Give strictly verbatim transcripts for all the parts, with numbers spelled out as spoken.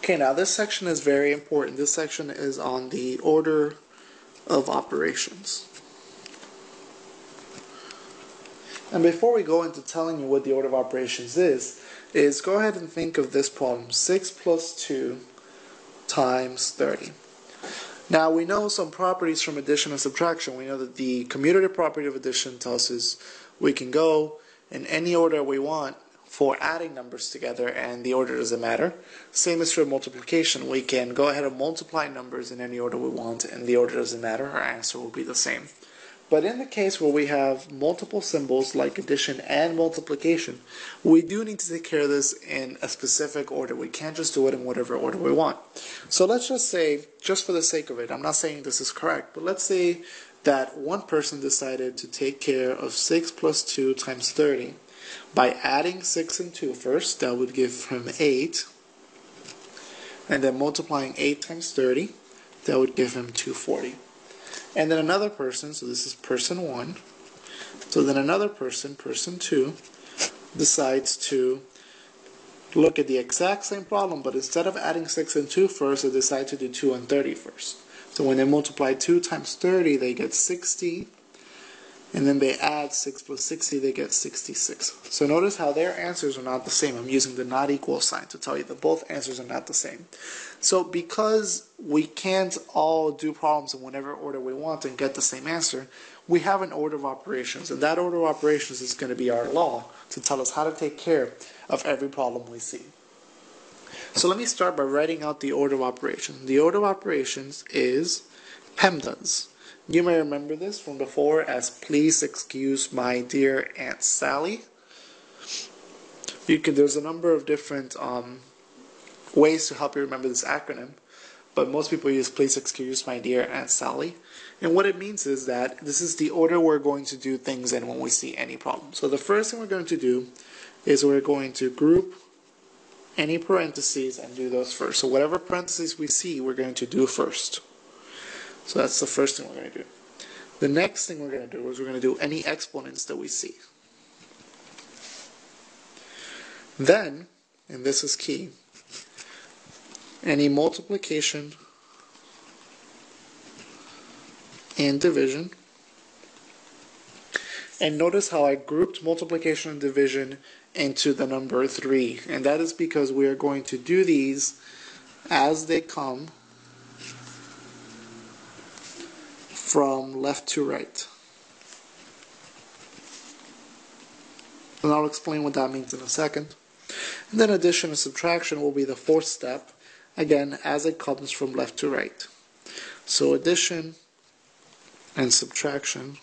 Okay, now this section is very important. This section is on the order of operations. And before we go into telling you what the order of operations is, is go ahead and think of this problem. six plus two times thirty. Now we know some properties from addition and subtraction. We know that the commutative property of addition tells us we can go in any order we want for adding numbers together, and the order doesn't matter. Same as for multiplication. We can go ahead and multiply numbers in any order we want, and the order doesn't matter. Our answer will be the same. But in the case where we have multiple symbols like addition and multiplication, we do need to take care of this in a specific order. We can't just do it in whatever order we want. So let's just say, just for the sake of it, I'm not saying this is correct, but let's say that one person decided to take care of six plus two times thirty by adding six and two first. That would give him eight. And then multiplying eight times thirty, that would give him two hundred forty. And then another person, so this is person one, so then another person, person two, decides to look at the exact same problem, but instead of adding six and two first, they decide to do two and thirty first. So when they multiply two times thirty, they get sixty, and then they add six plus sixty, they get sixty-six. So notice how their answers are not the same. I'm using the not equal sign to tell you that both answers are not the same. So because we can't all do problems in whatever order we want and get the same answer, we have an order of operations, and that order of operations is going to be our law to tell us how to take care of every problem we see. So let me start by writing out the order of operations. The order of operations is PEMDAS. You may remember this from before as please excuse my dear Aunt Sally. You can, there's a number of different um, ways to help you remember this acronym, but most people use please excuse my dear Aunt Sally. And what it means is that this is the order we're going to do things in when we see any problem. So the first thing we're going to do is we're going to group any parentheses and do those first. So whatever parentheses we see, we're going to do first. So that's the first thing we're going to do. The next thing we're going to do is we're going to do any exponents that we see. Then, and this is key, any multiplication and division. And notice how I grouped multiplication and division into the number three. And that is because we are going to do these as they come from left to right. And I'll explain what that means in a second. And then addition and subtraction will be the fourth step, again, as it comes from left to right. So addition and subtraction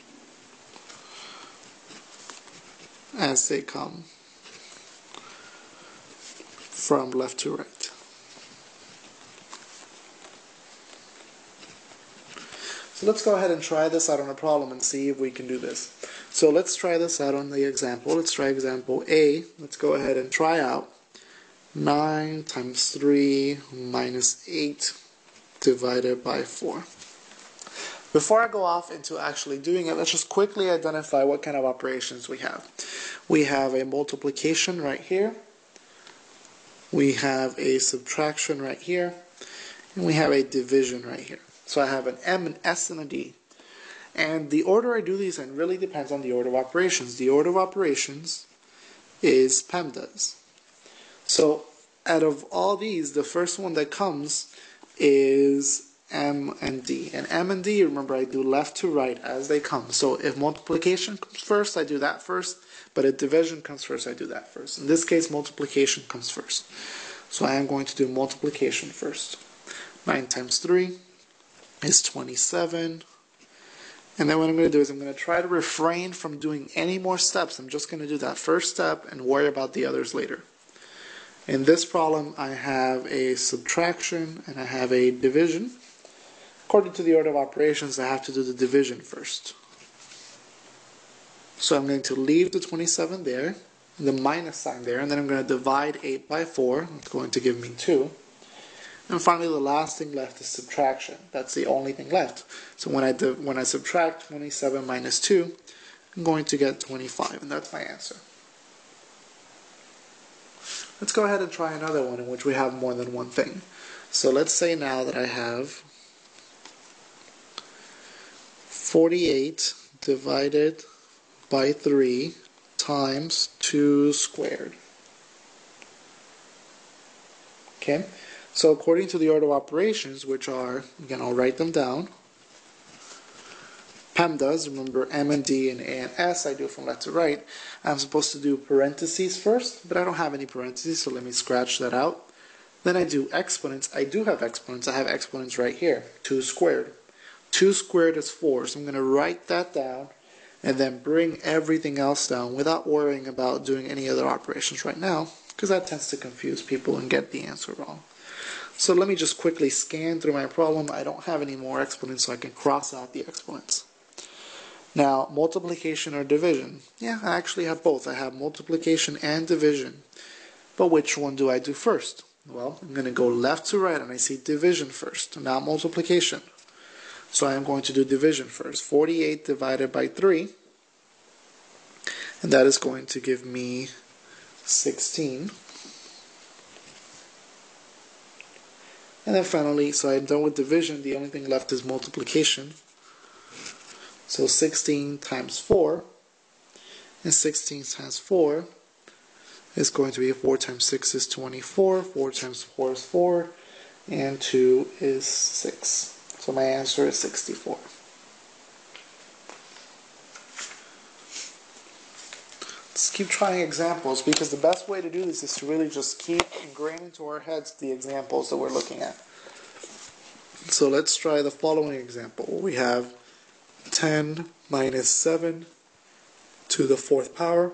as they come from left to right. So let's go ahead and try this out on a problem and see if we can do this. So let's try this out on the example. Let's try example A. Let's go ahead and try out nine times three minus eight divided by four. Before I go off into actually doing it, let's just quickly identify what kind of operations we have. We have a multiplication right here. We have a subtraction right here. And we have a division right here. So I have an M, an S, and a D. And the order I do these in really depends on the order of operations. The order of operations is PEMDAS. So out of all these, the first one that comes is M and D. And M and D, remember, I do left to right as they come. So if multiplication comes first, I do that first. But if division comes first, I do that first. In this case, multiplication comes first. So I am going to do multiplication first. nine times three is twenty-seven. And then what I'm going to do is I'm going to try to refrain from doing any more steps. I'm just going to do that first step and worry about the others later. In this problem, I have a subtraction and I have a division. According to the order of operations, I have to do the division first. So I'm going to leave the twenty-seven there, the minus sign there, and then I'm going to divide eight by four. It's going to give me two. And finally, the last thing left is subtraction. That's the only thing left. So when I do, when I subtract twenty-seven minus two, I'm going to get twenty-five, and that's my answer. Let's go ahead and try another one in which we have more than one thing. So let's say now that I have forty-eight divided by three times two squared. Okay, so according to the order of operations, which are, again, I'll write them down. PEMDAS, remember M and D and A and S, I do from left to right. I'm supposed to do parentheses first, but I don't have any parentheses, so let me scratch that out. Then I do exponents. I do have exponents. I have exponents right here, two squared. two squared is four, so I'm going to write that down and then bring everything else down without worrying about doing any other operations right now, because that tends to confuse people and get the answer wrong. So let me just quickly scan through my problem. I don't have any more exponents, so I can cross out the exponents. Now, multiplication or division. Yeah, I actually have both. I have multiplication and division. But which one do I do first? Well, I'm going to go left to right, and I see division first, not multiplication. So I am going to do division first. forty-eight divided by three, and that is going to give me sixteen. And then finally, so I'm done with division, the only thing left is multiplication. So sixteen times four, and sixteen times four is going to be four times six is twenty-four, four times four is four, and two is six. So my answer is sixty-four. Let's keep trying examples, because the best way to do this is to really just keep ingraining into our heads the examples that we're looking at. So let's try the following example. We have ten minus seven to the fourth power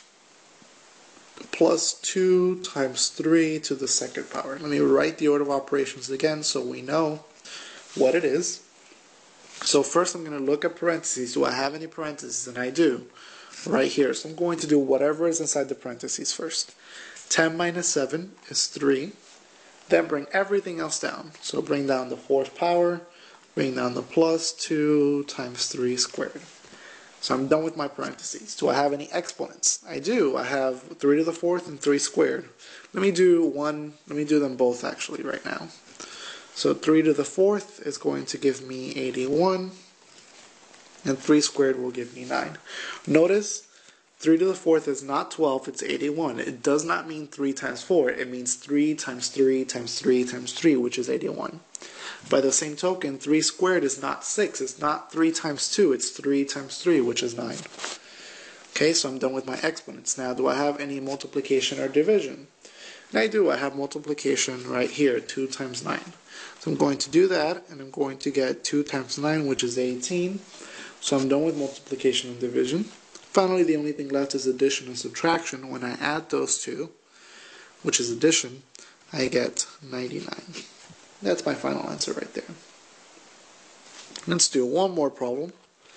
plus two times three to the second power. Let me write the order of operations again so we know what it is. So first I'm going to look at parentheses. Do I have any parentheses? And I do, right here. So I'm going to do whatever is inside the parentheses first. ten minus seven is three. Then bring everything else down. So bring down the fourth power, bring down the plus two times three squared. So I'm done with my parentheses. Do I have any exponents? I do. I have three to the fourth and three squared. Let me do one, let me do them both actually right now. So three to the fourth is going to give me eighty-one, and three squared will give me nine. Notice three to the fourth is not twelve, it's eighty-one. It does not mean three times four. It means three times three times three times three, which is eighty-one. By the same token, three squared is not six. It's not three times two. It's three times three, which is nine. Okay, so I'm done with my exponents. Now, do I have any multiplication or division? And I do. I have multiplication right here, two times nine. So I'm going to do that, and I'm going to get two times nine, which is eighteen. So I'm done with multiplication and division. Finally, the only thing left is addition and subtraction. When I add those two, which is addition, I get ninety-nine. That's my final answer right there. Let's do one more problem.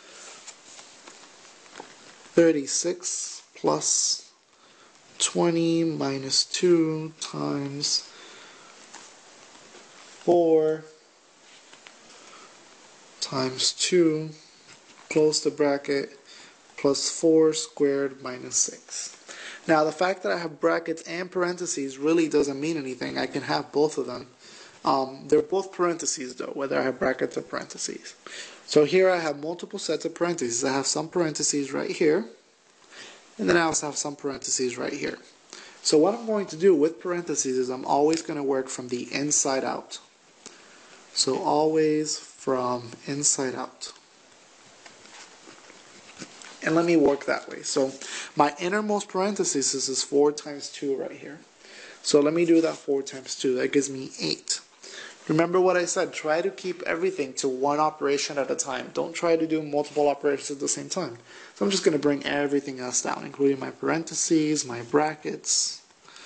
thirty-six plus twenty minus two times four times two, close the bracket, plus four squared minus six. Now the fact that I have brackets and parentheses really doesn't mean anything. I can have both of them. Um, they're both parentheses though, whether I have brackets or parentheses. So here I have multiple sets of parentheses. I have some parentheses right here, and then I also have some parentheses right here. So what I'm going to do with parentheses is I'm always going to work from the inside out. So always from inside out. And let me work that way. So my innermost parentheses is four times two right here. So let me do that four times two. That gives me eight. Remember what I said, try to keep everything to one operation at a time. Don't try to do multiple operations at the same time. So I'm just going to bring everything else down, including my parentheses, my brackets,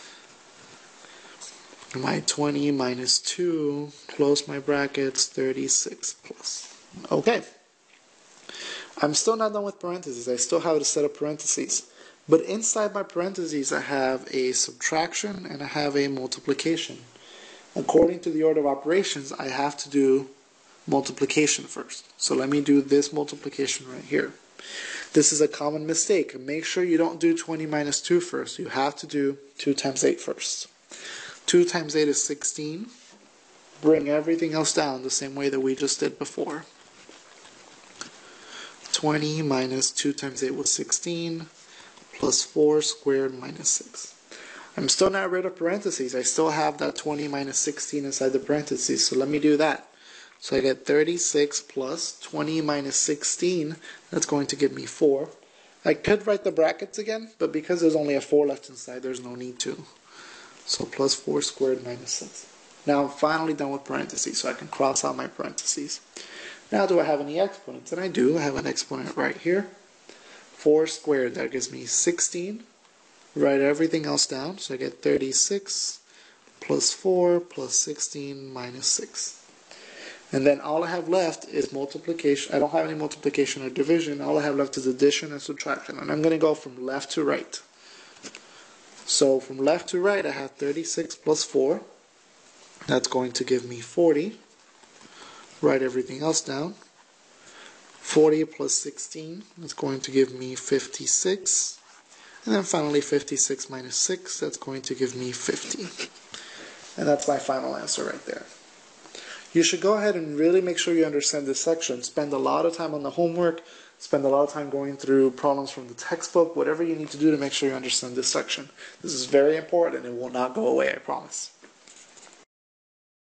my twenty minus two, close my brackets, thirty-six plus. Okay. I'm still not done with parentheses. I still have a set of parentheses. But inside my parentheses, I have a subtraction and I have a multiplication. According to the order of operations, I have to do multiplication first. So let me do this multiplication right here. This is a common mistake. Make sure you don't do twenty minus two first. You have to do two times eight first. two times eight is sixteen. Bring everything else down the same way that we just did before. twenty minus two times eight was sixteen, plus four squared minus six. I'm still not rid of parentheses. I still have that twenty minus sixteen inside the parentheses, so let me do that. So I get thirty-six plus twenty minus sixteen, that's going to give me four. I could write the brackets again, but because there's only a four left inside, there's no need to. So plus four squared minus six. Now I'm finally done with parentheses, so I can cross out my parentheses. Now do I have any exponents? And I do. I have an exponent right here. four squared, that gives me sixteen. Write everything else down, so I get thirty-six plus four plus sixteen minus six. And then all I have left is multiplication. I don't have any multiplication or division. All I have left is addition and subtraction. And I'm going to go from left to right. So from left to right, I have thirty-six plus four. That's going to give me forty. Write everything else down. forty plus sixteen is going to give me fifty-six. And then finally fifty-six minus six, that's going to give me fifty. And that's my final answer right there. You should go ahead and really make sure you understand this section. Spend a lot of time on the homework. Spend a lot of time going through problems from the textbook. Whatever you need to do to make sure you understand this section. This is very important and it will not go away, I promise.